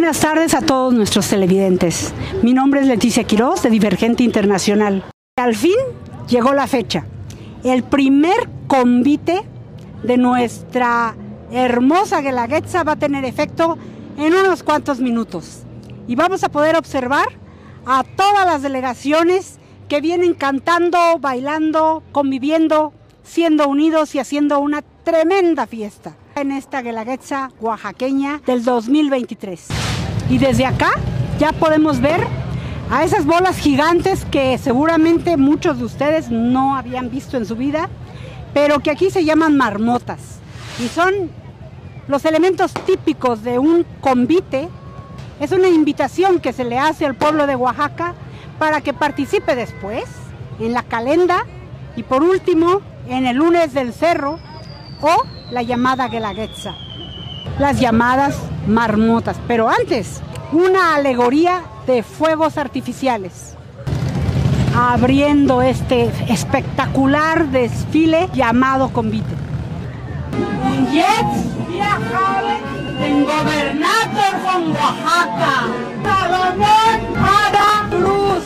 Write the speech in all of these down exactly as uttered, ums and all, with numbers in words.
Buenas tardes a todos nuestros televidentes. Mi nombre es Leticia Quiroz, de Divergente Internacional. Al fin llegó la fecha. El primer convite de nuestra hermosa Guelaguetza va a tener efecto en unos cuantos minutos. Y vamos a poder observar a todas las delegaciones que vienen cantando, bailando, conviviendo, siendo unidos y haciendo una tremenda fiesta en esta Guelaguetza oaxaqueña del dos mil veintitrés. Y desde acá ya podemos ver a esas bolas gigantes que seguramente muchos de ustedes no habían visto en su vida, pero que aquí se llaman marmotas y son los elementos típicos de un convite. Es una invitación que se le hace al pueblo de Oaxaca para que participe después en la calenda y por último en el lunes del cerro o la llamada Guelaguetza, las llamadas marmotas. Pero antes, una alegoría de fuegos artificiales, abriendo este espectacular desfile llamado convite. Un jet viajaba en Gobernator con Oaxaca, Salomón Ada Cruz.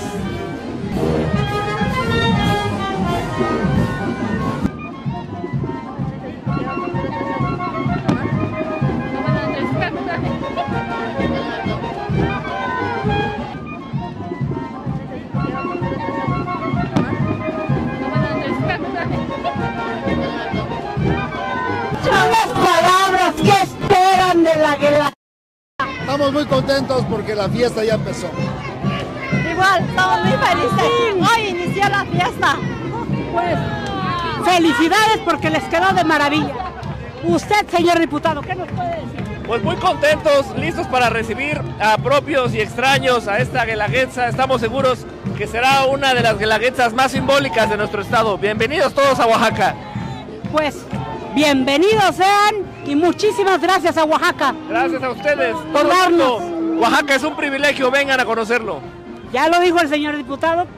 Son las palabras que esperan de la Guelaguetza. Estamos muy contentos porque la fiesta ya empezó. Igual, estamos muy felices. Hoy inició la fiesta. Pues, felicidades porque les quedó de maravilla. Usted, señor diputado, ¿qué nos puede decir? Pues muy contentos, listos para recibir a propios y extraños a esta Guelaguetza. Estamos seguros que será una de las Guelaguetzas más simbólicas de nuestro estado. Bienvenidos todos a Oaxaca. Pues, bienvenidos sean y muchísimas gracias a Oaxaca. Gracias a ustedes por darnos. Oaxaca es un privilegio, vengan a conocerlo. Ya lo dijo el señor diputado.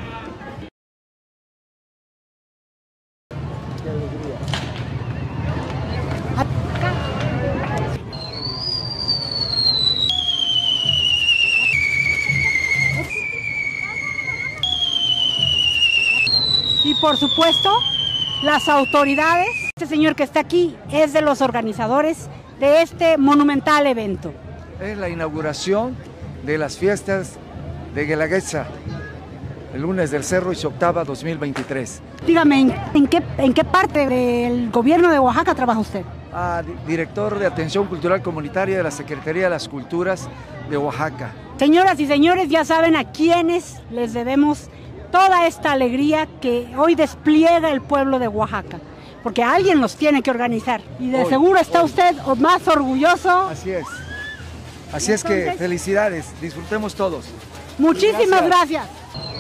Y por supuesto, las autoridades. Este señor que está aquí es de los organizadores de este monumental evento. Es la inauguración de las fiestas de Guelaguetza, el lunes del cerro y octava dos mil veintitrés. Dígame, ¿en, en, qué, ¿en qué parte del gobierno de Oaxaca trabaja usted? Ah, director de Atención Cultural Comunitaria de la Secretaría de las Culturas de Oaxaca. Señoras y señores, ya saben a quiénes les debemos toda esta alegría que hoy despliega el pueblo de Oaxaca, porque alguien los tiene que organizar y de hoy, seguro está hoy. usted más orgulloso. Así es, así Entonces, es que felicidades, disfrutemos todos. Muchísimas gracias. gracias.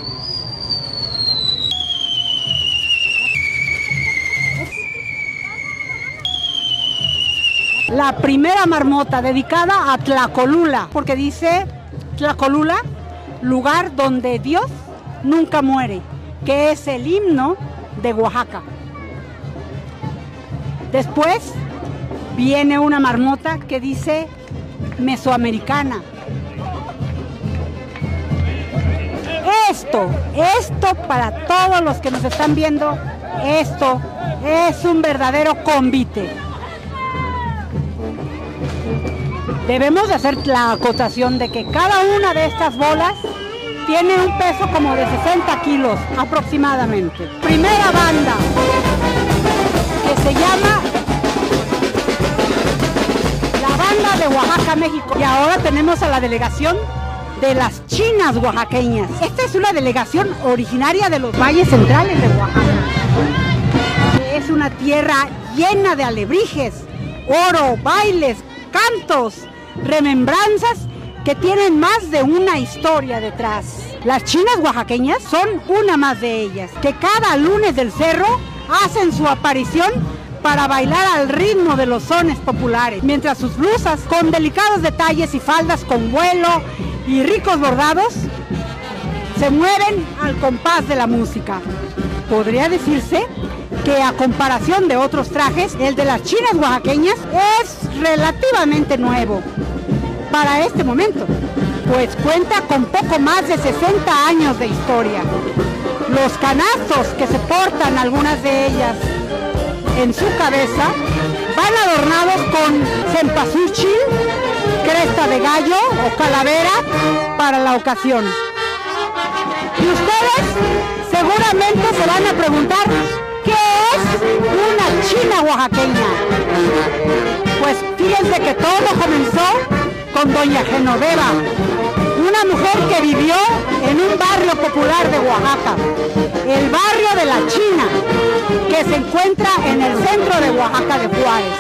La primera marmota dedicada a Tlacolula, porque dice Tlacolula, lugar donde Dios nunca muere, que es el himno de Oaxaca. Después viene una marmota que dice Mesoamericana. Esto, esto para todos los que nos están viendo, esto es un verdadero convite. Debemos de hacer la acotación de que cada una de estas bolas tiene un peso como de sesenta kilos aproximadamente. Primera banda, que se llama la Banda de Oaxaca, México. Y ahora tenemos a la delegación de las chinas oaxaqueñas. Esta es una delegación originaria de los valles centrales de Oaxaca. Es una tierra llena de alebrijes, oro, bailes, cantos, remembranzas que tienen más de una historia detrás. Las chinas oaxaqueñas son una más de ellas, que cada lunes del cerro hacen su aparición para bailar al ritmo de los sones populares, mientras sus blusas con delicados detalles y faldas con vuelo y ricos bordados se mueven al compás de la música. Podría decirse que a comparación de otros trajes, el de las chinas oaxaqueñas es relativamente nuevo. para este momento, pues cuenta con poco más de sesenta años de historia. Los canastos que se portan algunas de ellas en su cabeza van adornados con cempasúchil, cresta de gallo o calavera para la ocasión. Y ustedes seguramente se van a preguntar, ¿qué es una china oaxaqueña? Pues fíjense que todo comenzó con doña Genoveva, una mujer que vivió en un barrio popular de Oaxaca, el barrio de la China, que se encuentra en el centro de Oaxaca de Juárez.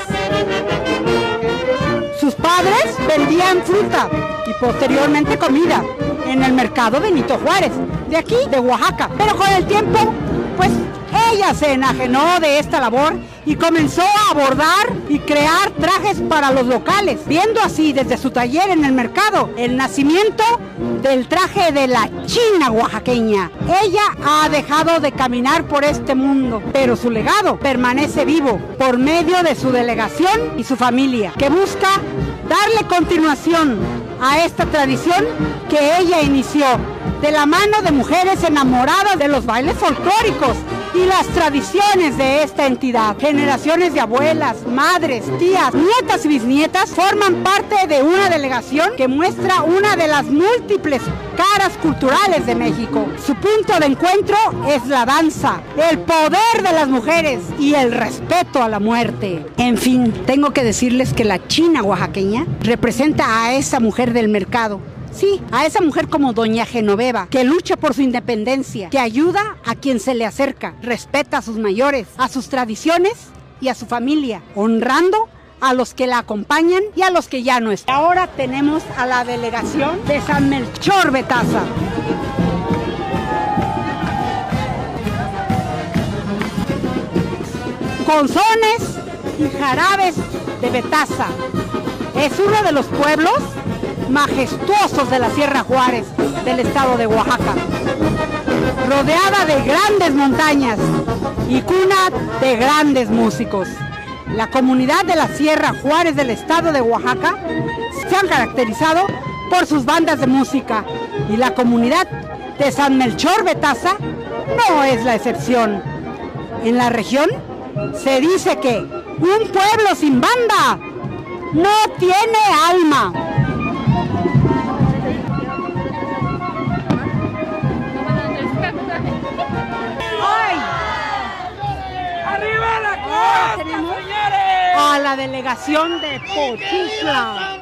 Sus padres vendían fruta y posteriormente comida en el mercado Benito Juárez, de aquí, de Oaxaca. Pero con el tiempo, pues ella se enajenó de esta labor y comenzó a bordar y crear trajes para los locales, viendo así desde su taller en el mercado el nacimiento del traje de la china oaxaqueña. Ella ha dejado de caminar por este mundo, pero su legado permanece vivo por medio de su delegación y su familia, que busca darle continuación a esta tradición que ella inició de la mano de mujeres enamoradas de los bailes folclóricos y las tradiciones de esta entidad. Generaciones de abuelas, madres, tías, nietas y bisnietas forman parte de una delegación que muestra una de las múltiples caras culturales de México. Su punto de encuentro es la danza, el poder de las mujeres y el respeto a la muerte. En fin, tengo que decirles que la china oaxaqueña representa a esa mujer del mercado. Sí, a esa mujer como doña Genoveva, que lucha por su independencia, que ayuda a quien se le acerca, respeta a sus mayores, a sus tradiciones y a su familia, honrando a los que la acompañan y a los que ya no están. Ahora tenemos a la delegación de San Melchor Betasa. Con sones y jarabes de Betasa. Es uno de los pueblos majestuosos de la Sierra Juárez del estado de Oaxaca, rodeada de grandes montañas y cuna de grandes músicos. La comunidad de la Sierra Juárez del estado de Oaxaca se han caracterizado por sus bandas de música y la comunidad de San Melchor Betasa no es la excepción. En la región se dice que un pueblo sin banda no tiene alma. A la delegación de Pochutla.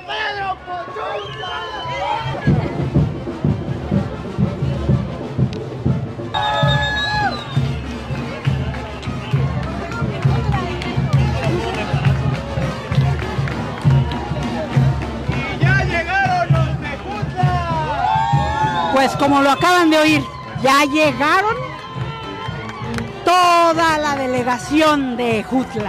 Ya llegaron los de Jutla. Pues como lo acaban de oír, ya llegaron toda la delegación de Jutla.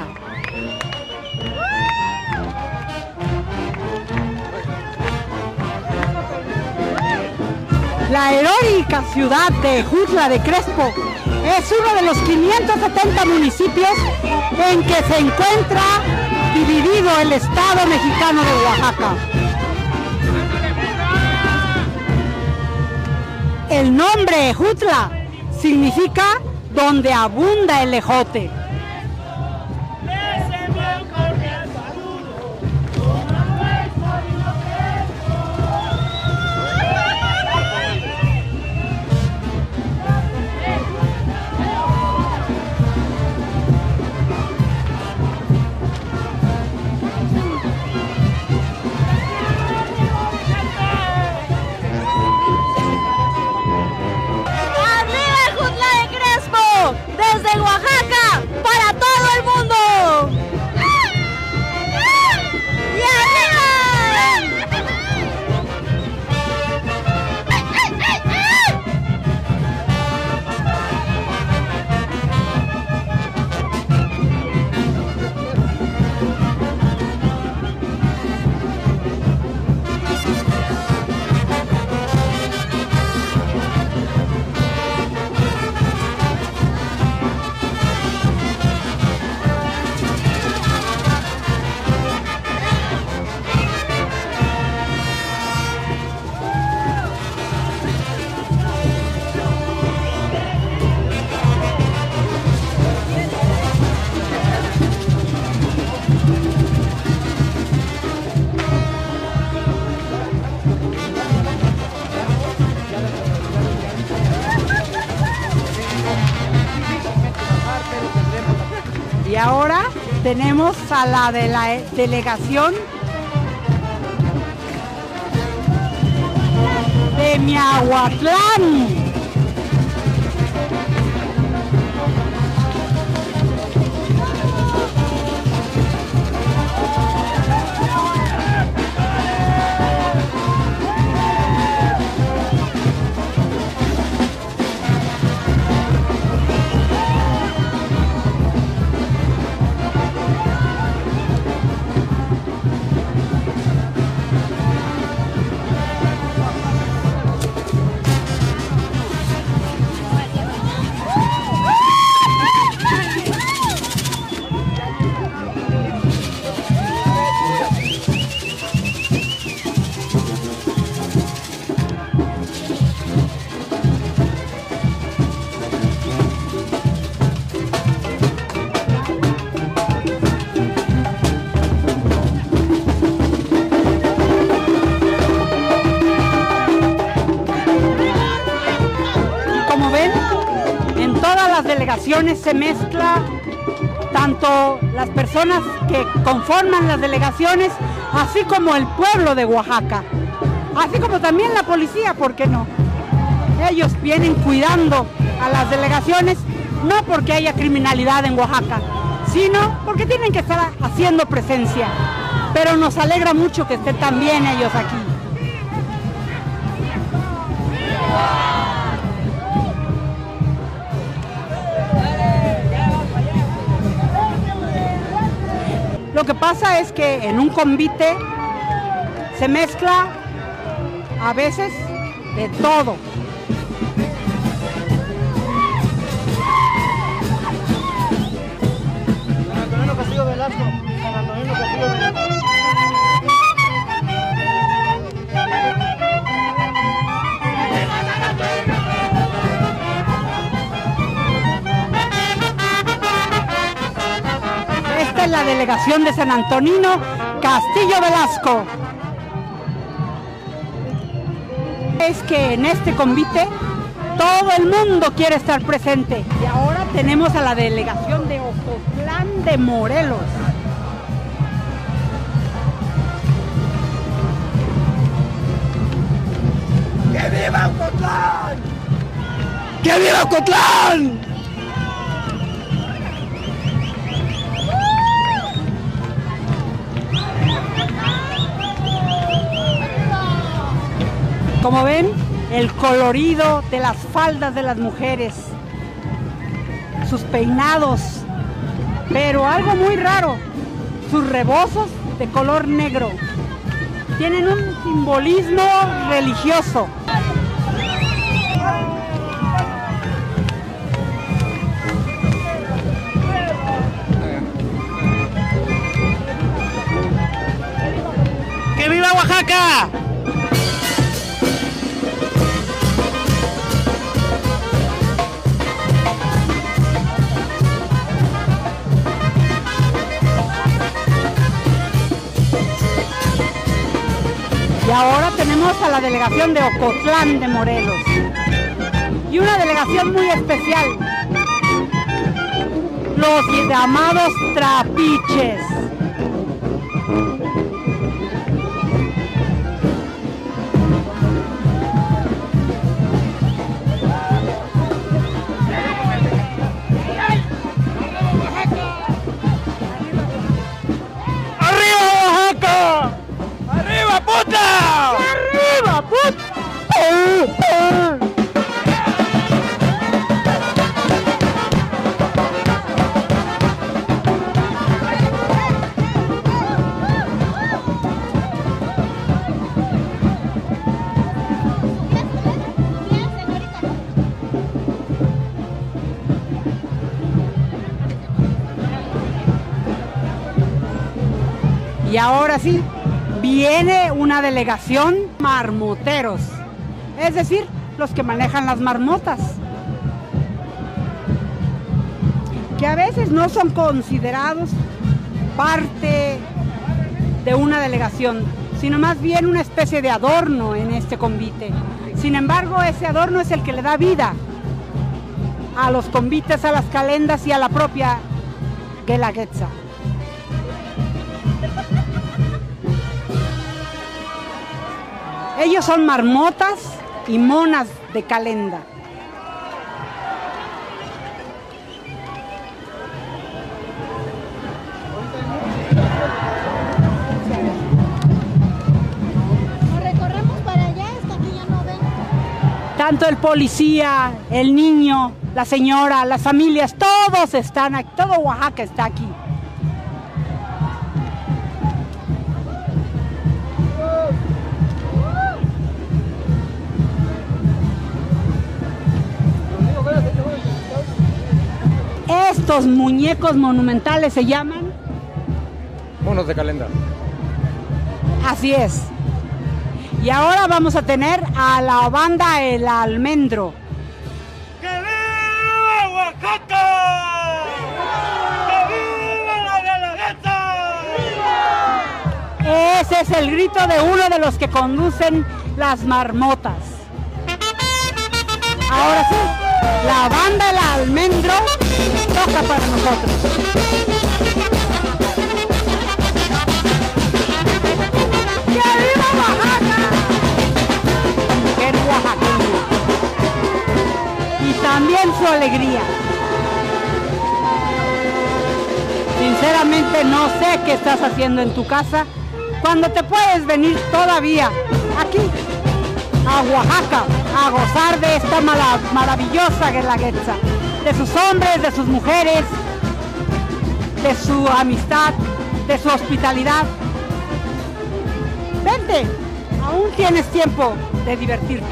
La heroica ciudad de Jutla de Crespo es uno de los quinientos setenta municipios en que se encuentra dividido el estado mexicano de Oaxaca. El nombre Jutla significa donde abunda el ejote. Desde Oaxaca, Y ahora tenemos a la de la delegación de Miahuatlán. Delegaciones se mezcla tanto las personas que conforman las delegaciones, así como el pueblo de Oaxaca, así como también la policía, ¿por qué no? Ellos vienen cuidando a las delegaciones, no porque haya criminalidad en Oaxaca, sino porque tienen que estar haciendo presencia. Pero nos alegra mucho que estén también ellos aquí. Lo que pasa es que en un convite se mezcla a veces de todo. San Antonino Castillo Velasco. San Antonino Castillo Velasco. Esta es la delegación de San Antonino Castillo Velasco. Es que en este convite todo el mundo quiere estar presente. Y ahora tenemos a la delegación de Ocotlán de Morelos. ¡Que viva Ocotlán! ¡Que viva Ocotlán! Como ven, el colorido de las faldas de las mujeres, sus peinados, pero algo muy raro, sus rebozos de color negro. Tienen un simbolismo religioso. ¡Que viva Oaxaca! Y ahora tenemos a la delegación de Ocotlán de Morelos. Y una delegación muy especial. Los llamados trapiches. ¡Arriba, puta! Y ahora sí, viene una delegación marmoteros, es decir, los que manejan las marmotas, que a veces no son considerados parte de una delegación, sino más bien una especie de adorno en este convite. Sin embargo, ese adorno es el que le da vida a los convites, a las calendas y a la propia Guelaguetza. Ellos son marmotas y monas de Calenda. Nos recorremos para allá, es que aquí ya no ven. Tanto el policía, el niño, la señora, las familias, todos están aquí, todo Oaxaca está aquí. Estos muñecos monumentales se llaman... Monos de Calenda. Así es. Y ahora vamos a tener a la banda El Almendro. ¡Que viva Oaxaca! ¡Que viva la Guelaguetza! Ese es el grito de uno de los que conducen las marmotas. Ahora sí, la banda El Almendro toca para nosotros. ¡Que viva Oaxaca! Mujer oaxaqueña. Y también su alegría. Sinceramente no sé qué estás haciendo en tu casa cuando te puedes venir todavía aquí a Oaxaca a gozar de esta mala, maravillosa Guelaguetza, de sus hombres, de sus mujeres, de su amistad, de su hospitalidad. Vente, aún tienes tiempo de divertirte.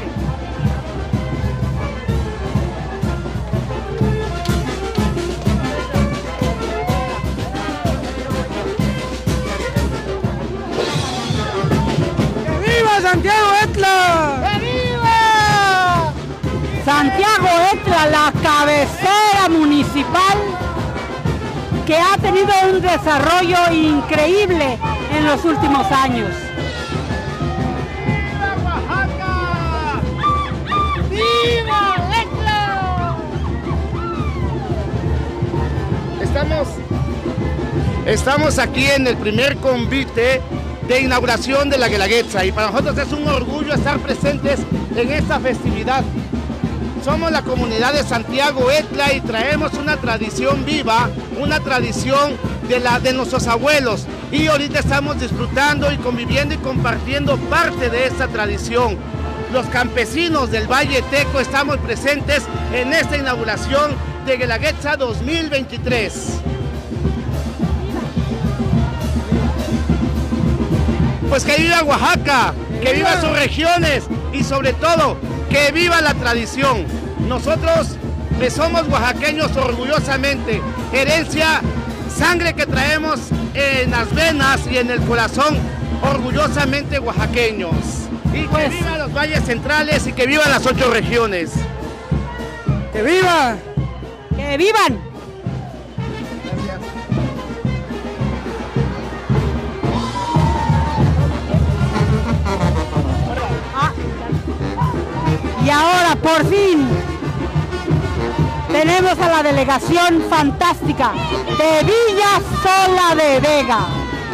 Santiago Etla! ¡Que viva! Santiago Etla, la cabecera municipal que ha tenido un desarrollo increíble en los últimos años. ¡Viva Oaxaca! ¡Viva Etla! Estamos, estamos aquí en el primer convite de inauguración de la Guelaguetza y para nosotros es un orgullo estar presentes en esta festividad. Somos la comunidad de Santiago Etla y traemos una tradición viva, una tradición de, la, de nuestros abuelos y ahorita estamos disfrutando y conviviendo y compartiendo parte de esta tradición. Los campesinos del Valle Teco estamos presentes en esta inauguración de Guelaguetza dos mil veintitrés. Pues que viva Oaxaca, que viva sus regiones y sobre todo que viva la tradición. Nosotros que somos oaxaqueños orgullosamente, herencia, sangre que traemos en las venas y en el corazón, orgullosamente oaxaqueños. Y que Pues, viva los valles centrales y que vivan las ocho regiones. ¡Que viva! ¡Que vivan! Y ahora, por fin, tenemos a la delegación fantástica de Villa Sola de Vega.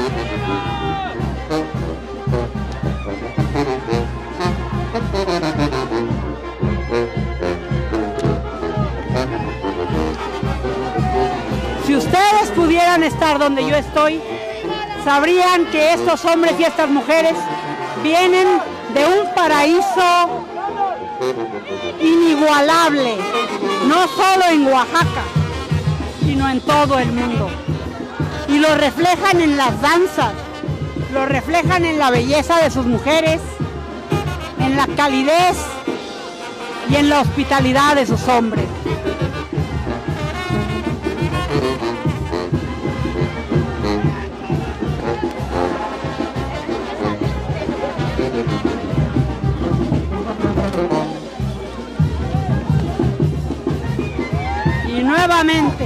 Si ustedes pudieran estar donde yo estoy, sabrían que estos hombres y estas mujeres vienen de un paraíso inigualable, no solo en Oaxaca, sino en todo el mundo. Y lo reflejan en las danzas, lo reflejan en la belleza de sus mujeres, en la calidez y en la hospitalidad de sus hombres. Y nuevamente,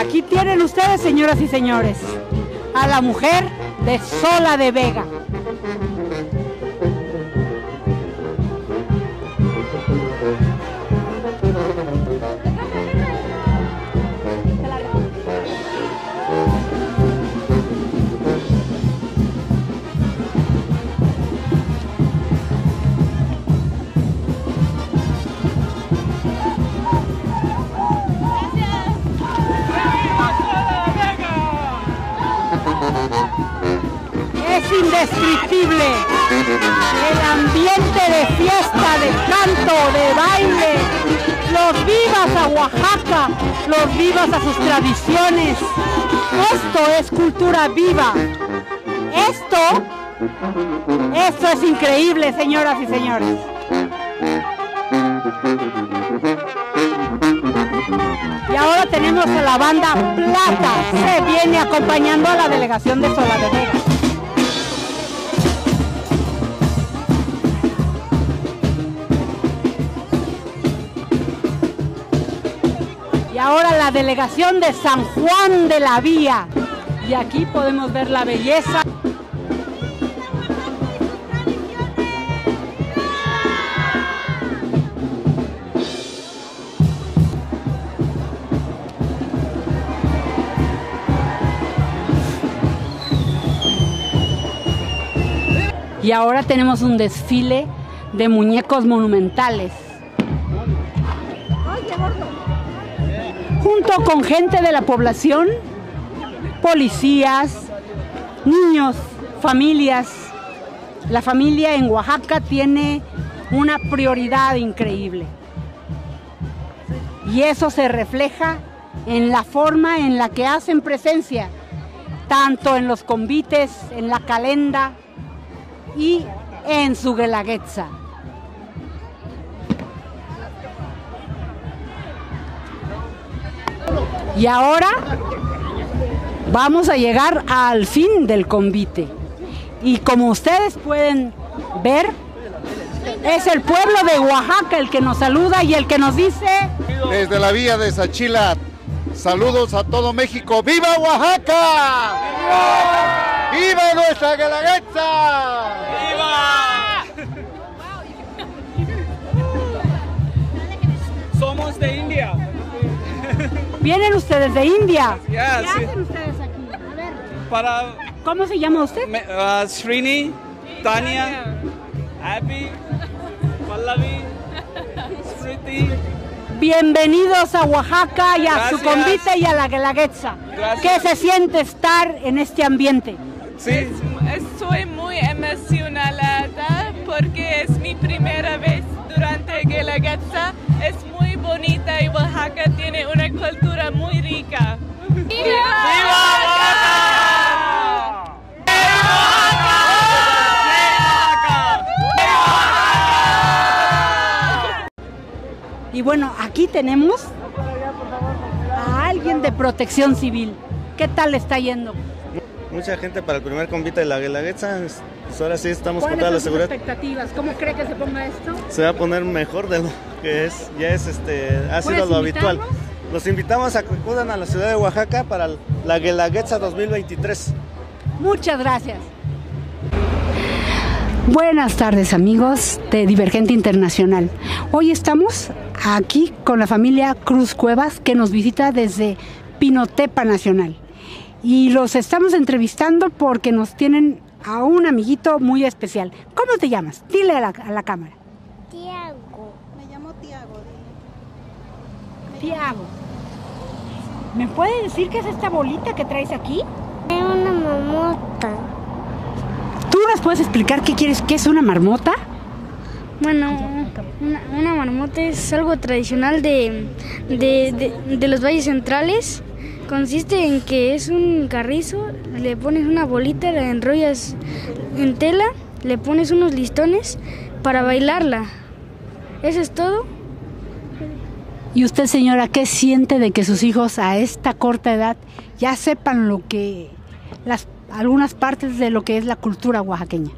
Aquí tienen ustedes, señoras y señores, a la mujer de Sola de Vega. Es indescriptible el ambiente de fiesta, de canto, de baile, los vivas a Oaxaca, los vivas a sus tradiciones. Esto es cultura viva. Esto, esto es increíble, señoras y señores. Y ahora tenemos a la banda Plata, se viene acompañando a la delegación de Sola de Vega. Y ahora la delegación de San Juan de la Vía. Y aquí podemos ver la belleza. Y ahora tenemos un desfile de muñecos monumentales. Junto con gente de la población, policías, niños, familias. La familia en Oaxaca tiene una prioridad increíble. Y eso se refleja en la forma en la que hacen presencia, tanto en los convites, en la calenda y en su guelaguetza. Y ahora vamos a llegar al fin del convite. Y como ustedes pueden ver, es el pueblo de Oaxaca el que nos saluda y el que nos dice... Desde la vía de Sachilat, saludos a todo México. ¡Viva Oaxaca! ¡Viva, ¡Viva nuestra guelaguetza! ¡Viva! Somos de India. ¿Vienen ustedes de India? Yeah, ¿Qué sí. hacen ustedes aquí? A ver. Para ¿Cómo se llama usted? me, uh, Srini, Tania, Abby, Pallavi, Smriti. Bienvenidos a Oaxaca y a Gracias. su convite y a la guelaguetza. Gracias. ¿Qué se siente estar en este ambiente? Sí, Estoy muy emocionada porque es mi primera vez durante Guelaguetza. Es muy bonita y Oaxaca tiene una cultura muy rica. ¡Viva! Y bueno, aquí tenemos a alguien de Protección Civil. ¿Qué tal le está yendo? Mucha gente para el primer convite de la Guelaguetza. Pues ahora sí estamos con ¿Cuáles toda la son sus seguridad. expectativas? ¿Cómo cree que se ponga esto? Se va a poner mejor de lo que es, ya es este, ha sido lo habitual. Los invitamos a que acudan a la ciudad de Oaxaca para la Guelaguetza dos mil veintitrés. Muchas gracias. Buenas tardes, amigos de Divergente Internacional. Hoy estamos aquí con la familia Cruz Cuevas, que nos visita desde Pinotepa Nacional. Y los estamos entrevistando porque nos tienen a un amiguito muy especial. ¿Cómo te llamas? Dile a la, a la cámara. Tiago. Me llamo Tiago. Tiago. ¿Me puede decir qué es esta bolita que traes aquí? Es una marmota. ¿Tú nos puedes explicar qué quieres, qué es una marmota? Bueno, una, una marmota es algo tradicional de, de, de, de los valles centrales. Consiste en que es un carrizo, le pones una bolita, la enrollas en tela, le pones unos listones para bailarla. ¿Eso es todo? ¿Y usted, señora, qué siente de que sus hijos a esta corta edad ya sepan lo que las algunas partes de lo que es la cultura oaxaqueña?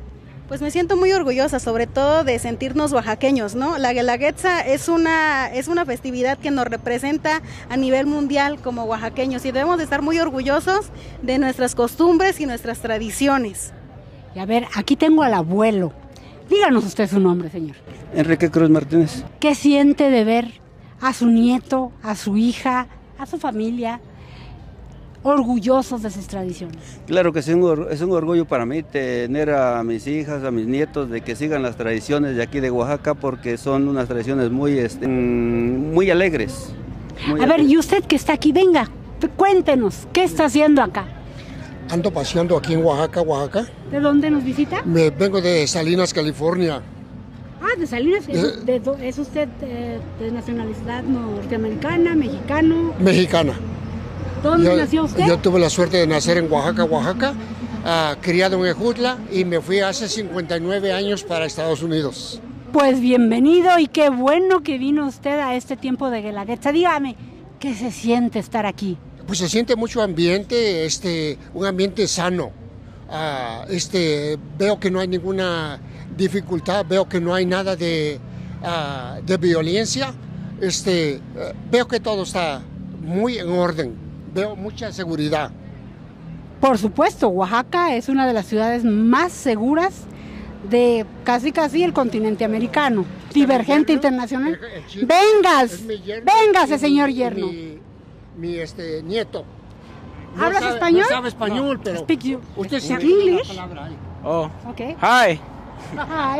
Pues me siento muy orgullosa, sobre todo de sentirnos oaxaqueños, ¿no? La Guelaguetza es una, es una festividad que nos representa a nivel mundial como oaxaqueños y debemos de estar muy orgullosos de nuestras costumbres y nuestras tradiciones. Y a ver, aquí tengo al abuelo. Díganos usted su nombre, señor. Enrique Cruz Martínez. ¿Qué siente de ver a su nieto, a su hija, a su familia orgullosos de sus tradiciones? Claro que es un, es un orgullo para mí tener a mis hijas, a mis nietos, de que sigan las tradiciones de aquí de Oaxaca, porque son unas tradiciones muy, este, muy alegres. Muy a alegres. ver, y usted que está aquí, venga, cuéntenos, ¿qué está haciendo acá? Ando paseando aquí en Oaxaca, Oaxaca. ¿De dónde nos visita? Me vengo de Salinas, California. Ah, de Salinas. ¿Es, de, de, ¿es usted de, de nacionalidad norteamericana, mexicano? Mexicana. ¿Dónde yo, nació usted? Yo tuve la suerte de nacer en Oaxaca, Oaxaca, uh, criado en Ejutla, y me fui hace cincuenta y nueve años para Estados Unidos. Pues bienvenido y qué bueno que vino usted a este tiempo de Guelaguetza. Dígame, ¿qué se siente estar aquí? Pues se siente mucho ambiente, este, un ambiente sano. Uh, este, veo que no hay ninguna dificultad, veo que no hay nada de, uh, de violencia. Este, uh, veo que todo está muy en orden. Veo mucha seguridad. Por supuesto, Oaxaca es una de las ciudades más seguras de casi casi el continente americano. Divergente internacional. Vengas, véngase, señor yerno. Mi, mi este, nieto. ¿Hablas no sabe, español? No sabe español, no. pero Speak you. usted Speak sí English. Oh. Okay. Hi. Hi.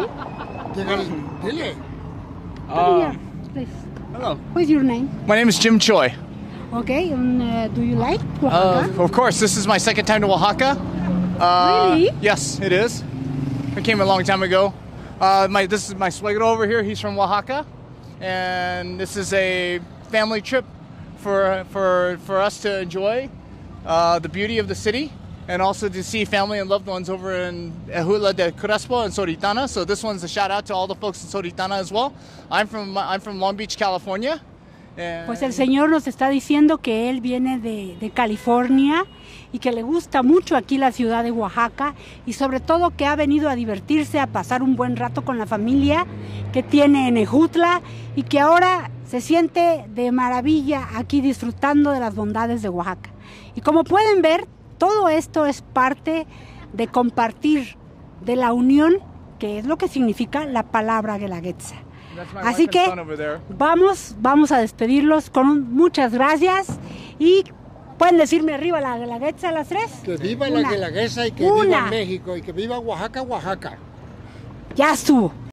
Dile. Come here, please. Hello. What's your name? My name is Jim Choi. Okay, and uh, do you like Oaxaca? Uh, of course, this is my second time to Oaxaca. Uh, really? Yes, it is. I came a long time ago. Uh, my this is my suegro over here. He's from Oaxaca, and this is a family trip for for for us to enjoy uh, the beauty of the city, and also to see family and loved ones over in Ejutla de Crespo and Soritana. So this one's a shout out to all the folks in Soritana as well. I'm from I'm from Long Beach, California. Pues el señor nos está diciendo que él viene de, de California y que le gusta mucho aquí la ciudad de Oaxaca y sobre todo que ha venido a divertirse, a pasar un buen rato con la familia que tiene en Ejutla y que ahora se siente de maravilla aquí disfrutando de las bondades de Oaxaca. Y como pueden ver, todo esto es parte de compartir, de la unión, que es lo que significa la palabra Guelaguetza. Así que vamos, vamos a despedirlos con un, muchas gracias y pueden decirme arriba la Guelaguetza a las tres. Que viva Una. la Guelaguetza y que Una. viva México y que viva Oaxaca, Oaxaca. Ya estuvo.